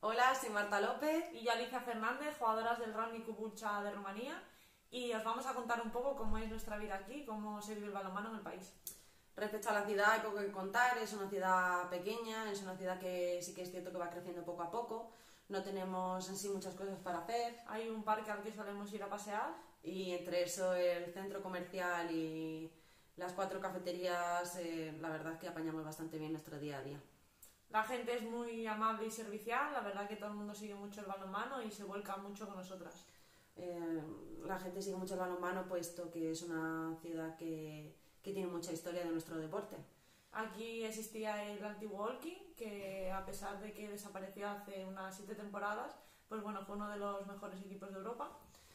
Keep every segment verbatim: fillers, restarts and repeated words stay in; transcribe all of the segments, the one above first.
Hola, soy Marta López. Y yo Alicia Fernández, jugadoras del Rugby Kuburcha de Rumanía, y os vamos a contar un poco cómo es nuestra vida aquí, cómo se vive el balonmano en el país. Respecto a la ciudad hay poco que contar, es una ciudad pequeña, es una ciudad que sí que es cierto que va creciendo poco a poco, no tenemos en sí muchas cosas para hacer. Hay un parque al que solemos ir a pasear. Y entre eso el centro comercial y las cuatro cafeterías, eh, la verdad es que apañamos bastante bien nuestro día a día. La gente es muy amable y servicial, la verdad que todo el mundo sigue mucho el balonmano y se vuelca mucho con nosotras. Eh, la gente sigue mucho el balonmano puesto que es una ciudad que, que tiene mucha historia de nuestro deporte. Aquí existía el antiguo Olki, que a pesar de que desapareció hace unas siete temporadas, pues bueno, fue uno de los mejores equipos de Europa.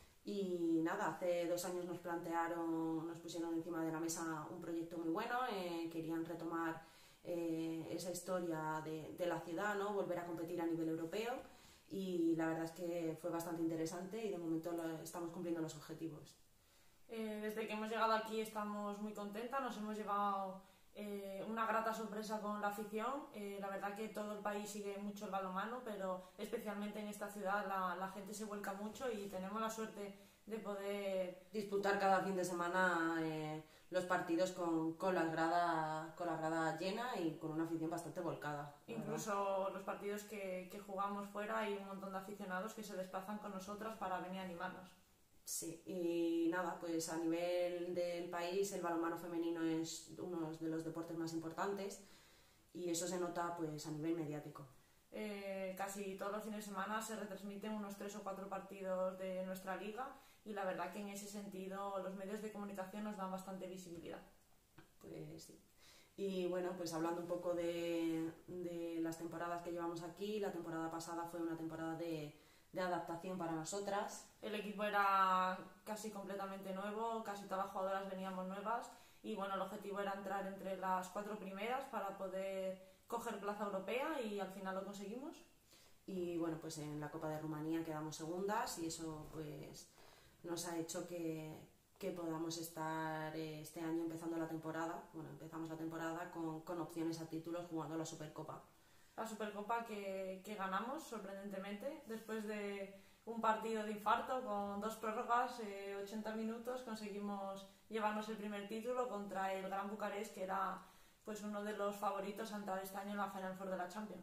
Y nada, hace dos años nos plantearon, nos pusieron encima de la mesa un proyecto muy bueno, eh, querían retomar eh, esa historia de, de la ciudad, ¿no? Volver a competir a nivel europeo, y la verdad es que fue bastante interesante y de momento lo, estamos cumpliendo los objetivos. Eh, desde que hemos llegado aquí estamos muy contentas, nos hemos llevado eh, una grata sorpresa con la afición. Eh, la verdad que todo el país sigue mucho el balonmano, pero especialmente en esta ciudad la, la gente se vuelca mucho y tenemos la suerte de poder disputar cada fin de semana eh, los partidos con, con, las gradas, con la grada llena y con una afición bastante volcada. Incluso los partidos que, que jugamos fuera hay un montón de aficionados que se desplazan con nosotras para venir a animarnos. Sí, y nada, pues a nivel del país el balonmano femenino es uno de los deportes más importantes y eso se nota pues a nivel mediático. Eh, casi todos los fines de semana se retransmiten unos tres o cuatro partidos de nuestra liga y la verdad que en ese sentido los medios de comunicación nos dan bastante visibilidad. Pues sí. Y bueno, pues hablando un poco de, de las temporadas que llevamos aquí, la temporada pasada fue una temporada de de adaptación para nosotras. El equipo era casi completamente nuevo, casi todas las jugadoras veníamos nuevas y bueno, el objetivo era entrar entre las cuatro primeras para poder coger plaza europea y al final lo conseguimos. Y bueno, pues en la Copa de Rumanía quedamos segundas y eso pues nos ha hecho que, que podamos estar este año empezando la temporada, bueno, empezamos la temporada con, con opciones a títulos jugando la Supercopa. La Supercopa que, que ganamos sorprendentemente después de un partido de infarto con dos prórrogas, eh, ochenta minutos, conseguimos llevarnos el primer título contra el Gran Bucarest, que era pues uno de los favoritos a entrar este año en la Final Four de la Champions.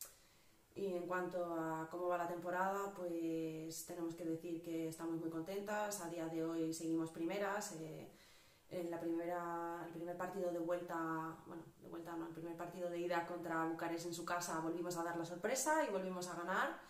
Y en cuanto a cómo va la temporada, pues tenemos que decir que estamos muy contentas. A día de hoy seguimos primeras. Eh, En la primera, el primer partido de vuelta, bueno, de vuelta no, el primer partido de ida contra Bucarest en su casa volvimos a dar la sorpresa y volvimos a ganar.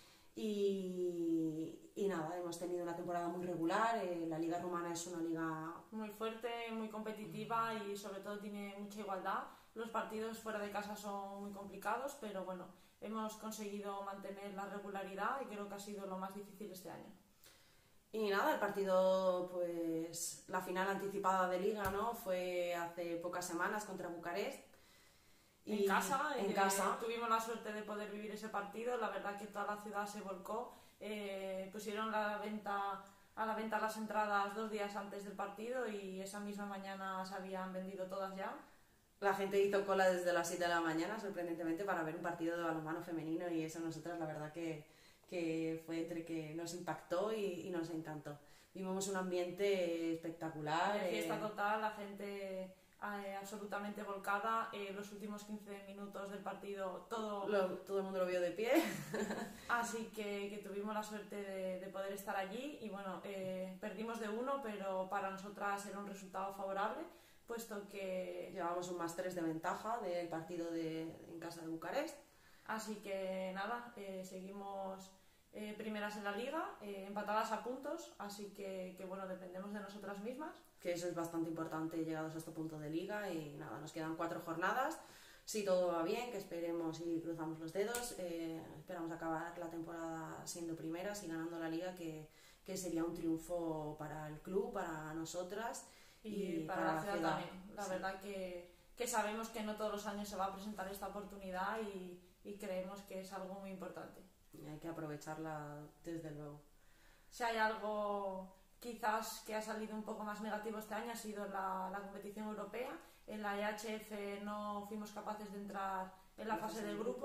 Y, y nada, hemos tenido una temporada muy regular. Eh, la liga rumana es una liga muy fuerte, muy competitiva y sobre todo tiene mucha igualdad. Los partidos fuera de casa son muy complicados, pero bueno, hemos conseguido mantener la regularidad y creo que ha sido lo más difícil este año. Y nada, el partido, pues la final anticipada de Liga, ¿no? Fue hace pocas semanas contra Bucarest. Y en casa, en eh, casa. Tuvimos la suerte de poder vivir ese partido. La verdad que toda la ciudad se volcó. Eh, pusieron la venta, a la venta las entradas dos días antes del partido y esa misma mañana se habían vendido todas ya. La gente hizo cola desde las siete de la mañana, sorprendentemente, para ver un partido de balonmano femenino y eso a nosotras la verdad que... que fue entre que nos impactó y, y nos encantó. Vimos un ambiente espectacular. De fiesta eh... total, la gente eh, absolutamente volcada. Eh, los últimos quince minutos del partido, todo, lo, todo el mundo lo vio de pie. Así que, que tuvimos la suerte de, de poder estar allí y bueno, eh, perdimos de uno, pero para nosotras era un resultado favorable, puesto que llevábamos un más tres de ventaja del partido de, en casa de Bucarest. Así que nada, eh, seguimos eh, primeras en la liga, eh, empatadas a puntos, así que, que bueno, dependemos de nosotras mismas. Que eso es bastante importante llegados a este punto de liga y nada, nos quedan cuatro jornadas. Si todo va bien, que esperemos y cruzamos los dedos, eh, esperamos acabar la temporada siendo primeras y ganando la liga, que, que sería un triunfo para el club, para nosotras y, y para, para la ciudad, ciudad también. La sí. verdad que, que sabemos que no todos los años se va a presentar esta oportunidad y y creemos que es algo muy importante. Y hay que aprovecharla desde luego. Si hay algo quizás que ha salido un poco más negativo este año ha sido la, la competición europea. En la E H F no fuimos capaces de entrar en la fase de grupos,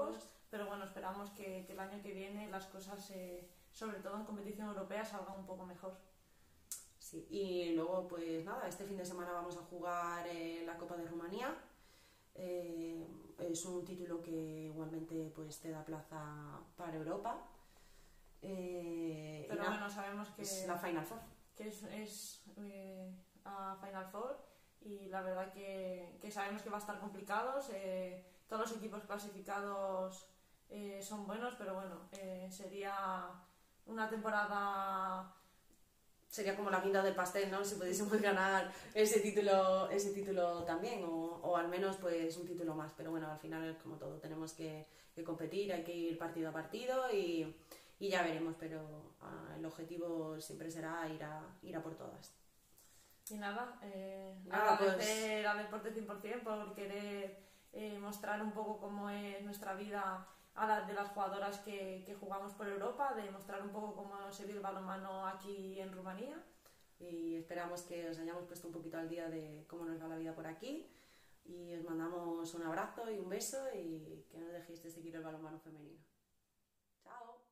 pero bueno, esperamos que, que el año que viene las cosas, eh, sobre todo en competición europea, salgan un poco mejor. Sí, y luego pues nada, este fin de semana vamos a jugar eh, la Copa de Rumanía. Eh, es un título que igualmente pues te da plaza para Europa. Eh, pero nada, bueno, sabemos que es la Final Four. Que es, es eh, a Final Four y la verdad que, que sabemos que va a estar complicado. Eh, todos los equipos clasificados eh, son buenos, pero bueno, eh, sería una temporada... Sería como la guinda del pastel, ¿no? Si pudiésemos ganar ese título, ese título también, o, o al menos pues un título más. Pero bueno, al final es como todo, tenemos que, que competir, hay que ir partido a partido y, y ya veremos, pero uh, el objetivo siempre será ir a, ir a por todas. Y nada, eh, nada agradecer pues... al Deporte cien por ciento por querer eh, mostrar un poco cómo es nuestra vida a la de las jugadoras que, que jugamos por Europa, de mostrar un poco cómo se vive el balonmano aquí en Rumanía. Y esperamos que os hayamos puesto un poquito al día de cómo nos va la vida por aquí. Y os mandamos un abrazo y un beso y que no dejéis de seguir el balonmano femenino. ¡Chao!